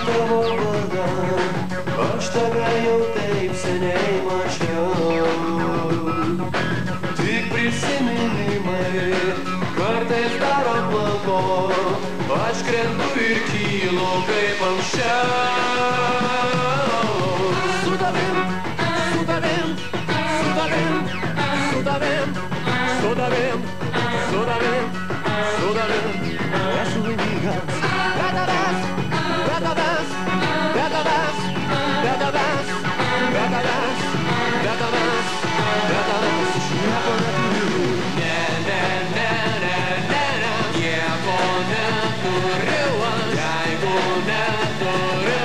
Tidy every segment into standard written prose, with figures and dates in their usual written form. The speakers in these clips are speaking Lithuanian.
tavo vardan, aš tave jau taip seniai mačiau. Tik prisiminimai kartais daro blanko, aš krentu ir kylu kaip anksčiau. Su tavim, su tavim, su tavim, su tavim, su tavim, su tavim, su tavim, esu laimingas. Be tavęs, be tavęs, be tavęs, be tavęs, be tavęs, be tavęs, be tavęs, aš nieko neturiu. Ne, ne, ne, ne, ne, ne, nieko neturiu aš, jeigu neturiu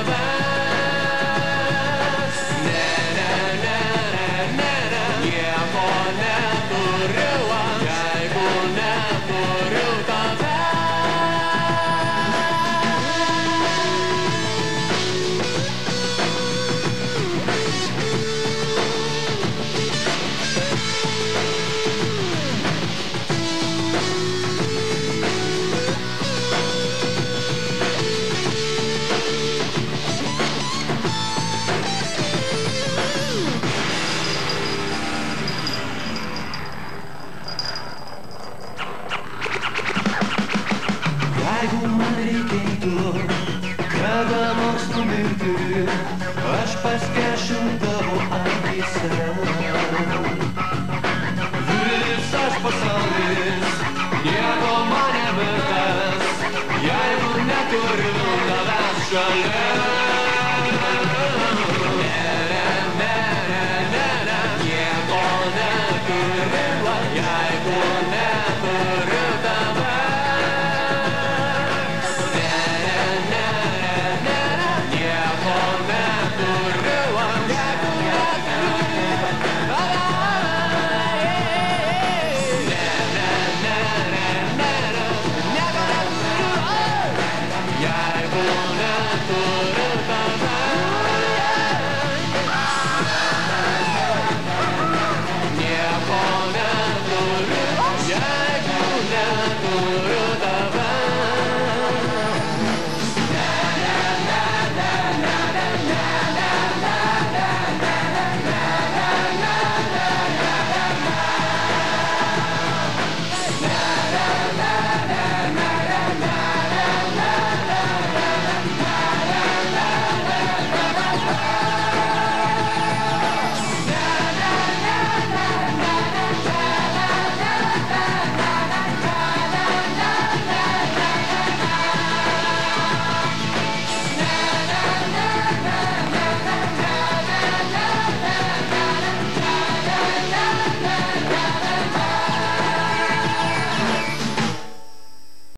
tavęs. Ne, ne, ne, ne, ne, ne, nieko neturiu aš, jeigu neturiu tavęs. Jeigu man reikėtų kada nors numirti, aš paskęsčiau tavo akyse. Visas pasaulis nieko man nevertas, jeigu neturiu tavęs šalia. Ne, ne, ne, ne, ne, ne, nieko neturiu aš, jeigu neturiu tavęs. Nieko neturiu, jeigu neturiu.